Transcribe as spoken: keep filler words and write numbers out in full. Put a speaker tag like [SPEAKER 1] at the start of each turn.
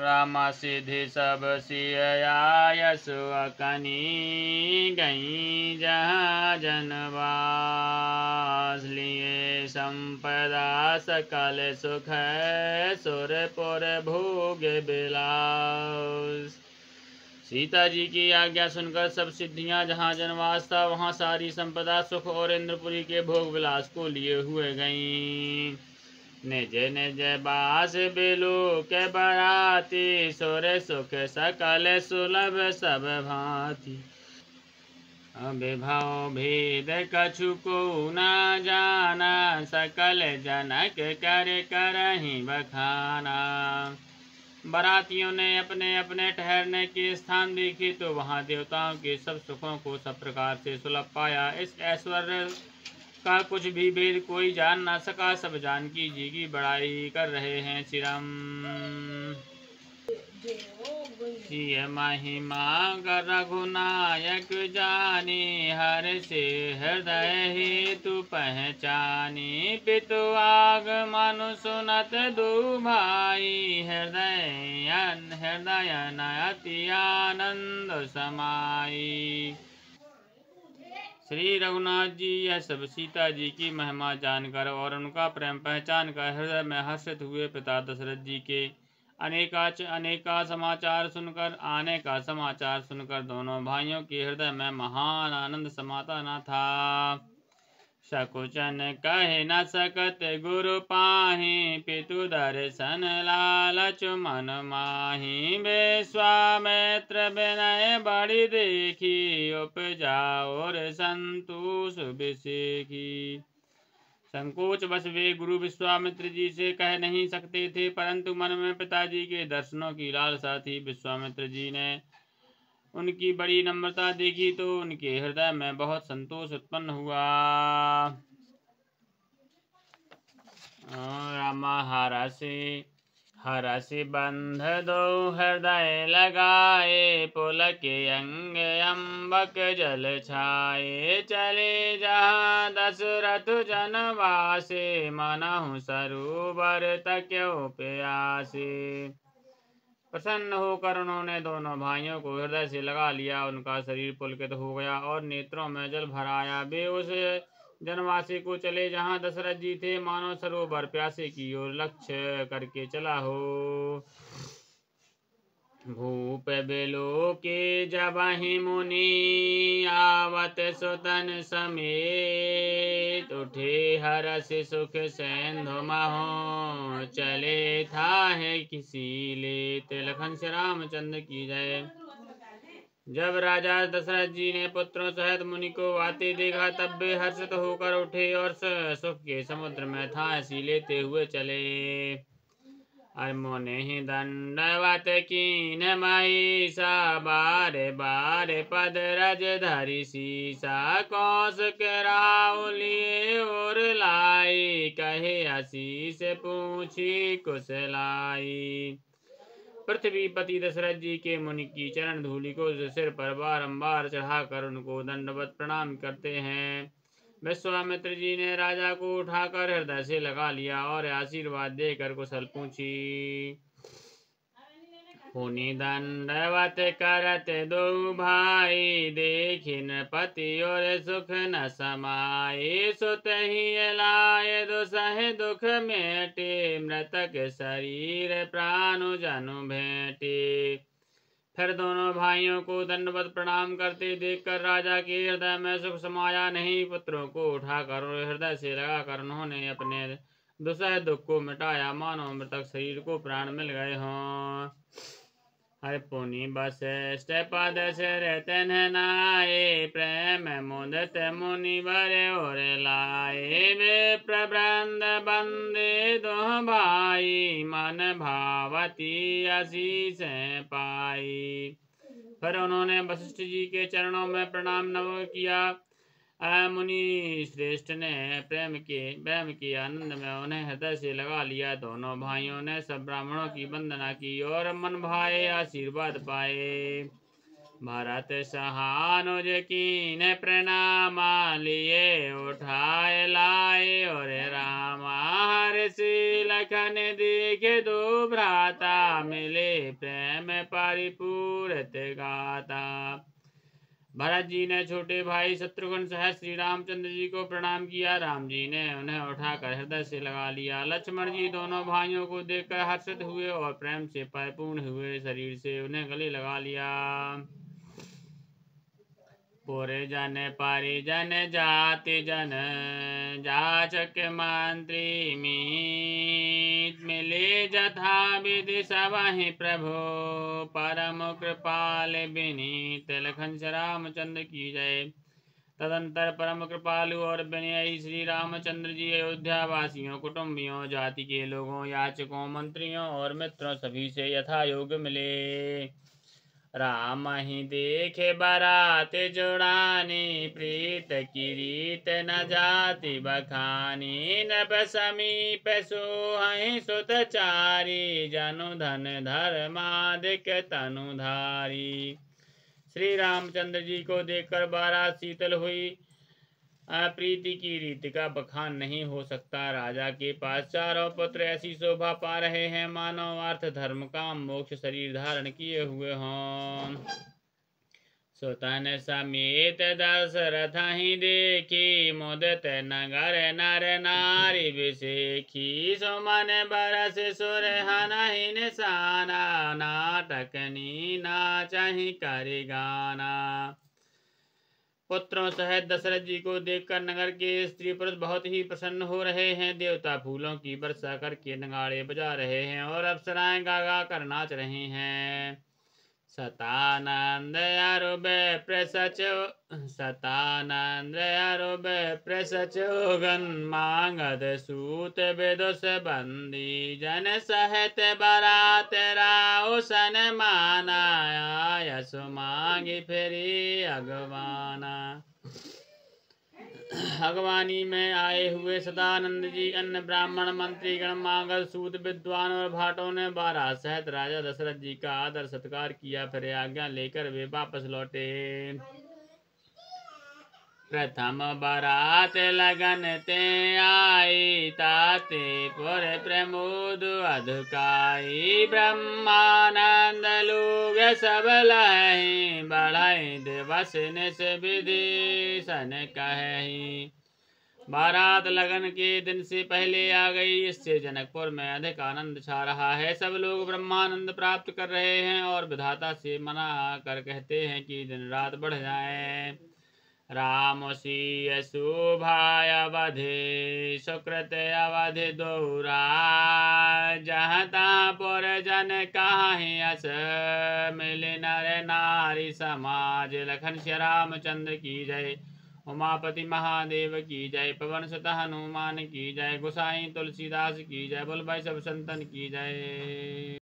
[SPEAKER 1] रामा सिद्धि सब सिया यसु अकनी गई जहाँ जनवास लिए संपदा सकल सुख सुरपुर भोग बिलास। सीता जी की आज्ञा सुनकर सब सिद्धियां जहाँ जनवास था वहाँ सारी संपदा सुख और इंद्रपुरी के भोग विलास को लिए हुए गईं। निज निज बास बिलु के बराती सुर सुख सकल सुलभ सब भांति। अभिभव भेद कछु को न जाना सकल जनक कर करहि बखाना। बारातियों ने अपने अपने ठहरने के स्थान देखे तो वहां देवताओं के सब सुखों को सब प्रकार से सुलभ पाया। इस ऐश्वर्य का कुछ भी भेद कोई जान ना सका। सब जानकी जी की बड़ाई कर रहे हैं। श्रीराम सिय महिमा कर रघुनायक जानी हर से हृदय हेतु पहचानी। पितु आगमन सुनत दो भाई हृदय हृदय अति आनंद समाई। श्री रघुनाथ जी यह सब सीता जी की महिमा जानकर और उनका प्रेम पहचान कर हृदय में हर्षित हुए। पिता दशरथ जी के अनेका अनेका समाचार सुनकर आने का समाचार सुनकर दोनों भाइयों के हृदय में महान आनंद समाता न था। सकुचन कहे न सकत गुरु पाहि पितु दर्शन लालच मन माहि। विश्वामित्र विनय बड़ी देखी उपजा और संतोष विसेखी। संकोच बस वे गुरु विश्वामित्र जी से कह नहीं सकते थे, परंतु मन में पिताजी के दर्शनों की लालसा थी। विश्वामित्र जी ने उनकी बड़ी नम्रता देखी तो उनके हृदय में बहुत संतोष उत्पन्न हुआ। रामा हरसि हरसि बंध दो हृदय लगाए। पुलके अंग अम्बक जल छाए। चले जहाँ दशरथ जनवासे मनहु सरोवर तक्यो प्यासे। प्रसन्न होकर उन्होंने दोनों भाइयों को हृदय से लगा लिया। उनका शरीर पुलकित हो गया और नेत्रों में जल भर आया। वे उस जनवासी को चले जहाँ दशरथ जी थे, मानो सरोवर प्यासे की ओर लक्ष्य करके चला हो। भूप बिलो के जबहि मुनि आवत सुतन समेत। उठे हरष सुख सैंधु महो चले थाहे किसी लेत। लखन श्री रामचंद्र की जय। जब राजा दशरथ जी ने पुत्रों सहित मुनि को आते देखा तब वे हर्षित होकर उठे और सुख के समुद्र में थाह लेते हुए चले। मुनि ही दंडवत कीन महिषा बारे बारे पद रज धरि सीसा। कौशिक राउलिए और लाई कहे आशीष पूछी कुशलाई। पृथ्वीपति दशरथ जी के मुनि की चरण धूलि को सिर पर बारंबार चढ़ाकर उनको दंडवत प्रणाम करते हैं। विश्वामित्र जी ने राजा को उठाकर हृदय से लगा लिया और आशीर्वाद देकर कुशल पूछी। पुनि दंडवत करत दो भाई देखिन पति और सुख न समाये। सुत ही लाए दुसह दुख मेटे मृतक शरीर प्राणु जनु भेटे। फिर दोनों भाइयों को दंडवत प्रणाम करते देखकर राजा के हृदय में सुख समाया नहीं। पुत्रों को उठाकर हृदय से लगाकर उन्होंने अपने दुसह दुख को मिटाया, मानो मृतक शरीर को प्राण मिल गए हों। हर पुनि वशिष्ठ पद सिर तननाए। प्रेम मुदित मुनि वर और लाए। वे प्रबंध बंदे दो भाई मन भावती आशीष पाई। फिर उन्होंने वशिष्ठ जी के चरणों में प्रणाम नमन किया। मुनि श्रेष्ठ ने प्रेम के प्रेम के आनंद में उन्हें हृदय से लगा लिया। दोनों भाइयों ने सब ब्राह्मणों की वंदना की और मन भाए आशीर्वाद पाए। भरत सहानुज कीन प्रणामा लिए उठाए लाए और रामा हर्षि लखन देखे दो भ्राता मिले प्रेम परिपूरत गाता। भरत जी ने छोटे भाई शत्रुघ्न सहित श्री रामचंद्र जी को प्रणाम किया। राम जी ने उन्हें उठाकर हृदय से लगा लिया। लक्ष्मण जी दोनों भाइयों को देखकर हर्षित हुए और प्रेम से परिपूर्ण हुए शरीर से उन्हें गले लगा लिया। पुर जन परिजन जाति जन जाचक मंत्री मीत मिले जथा विधि सबहि प्रभु परम कृपाल विनीत। लखन श्री रामचंद्र की जय। तदंतर परम कृपालु और विनयी श्री रामचंद्र जी अयोध्या वासियों, कुटुंबियों, जाति के लोगों, याचकों, मंत्रियों और मित्रों सभी से यथा योग मिले। राम ही देखे बराते जुड़ानी प्रीत की रीत न जाति बखानी। नभ समीप सोहहि सुतचारी जनु धन धर्मादिक तनुधारी। श्री रामचंद्र जी को देखकर बारात शीतल हुई। प्रीति की रीति का बखान नहीं हो सकता। राजा के पास चारों पुत्र ऐसी शोभा पा रहे हैं मानो अर्थ धर्म काम मोक्ष शरीर धारण किए हुए हों। सुतन समेत दशरथ ही देखी मुदित नगर नर नारी विशेखी। सुमन बरस सुर हनहि निशाना नाटकनी नाचहि करि गाना। पुत्रों सहित दशरथ जी को देखकर नगर के स्त्री पुरुष बहुत ही प्रसन्न हो रहे हैं। देवता फूलों की वर्षा करके नगाड़े बजा रहे हैं और अप्सराएं गा गा कर नाच रहे हैं। सतानंद अरुब प्रसच सतानंद अरुब प्रसचोगन मांगद सूत विदुष बंदी। जन सहत बरात राउ सन माना यश मांगी फिरी अगवाना। अगवानी में आए हुए सदानंद जी अन्य ब्राह्मण मंत्री गण मांगल सूत विद्वान और भाटों ने बारात सहित राजा दशरथ जी का आदर सत्कार किया। फिर आज्ञा लेकर वे वापस लौटे। प्रथम बारात लगन ते आई ताते पुर प्रमोद अधकाई। ब्रह्मानंद लोग सब लहि बढ़ाई दिवस निस विधि सन कहि। बारात लगन के दिन से पहले आ गई, इससे जनकपुर में अधिक आनंद छा रहा है। सब लोग ब्रह्मानंद प्राप्त कर रहे हैं और विधाता से मना कर कहते हैं कि दिन रात बढ़ जाए। राम सी शोभाय अवधि सुकृत अवधि दोरा। जहाँ तहाँ पुर जन काहि अस मिले नर नारी समाज। लखन श्री रामचंद्र की जय। उमापति महादेव की जय। पवन सुत हनुमान की जय। गोसाई तुलसीदास की जय। बोल भाई सब संतन की जय।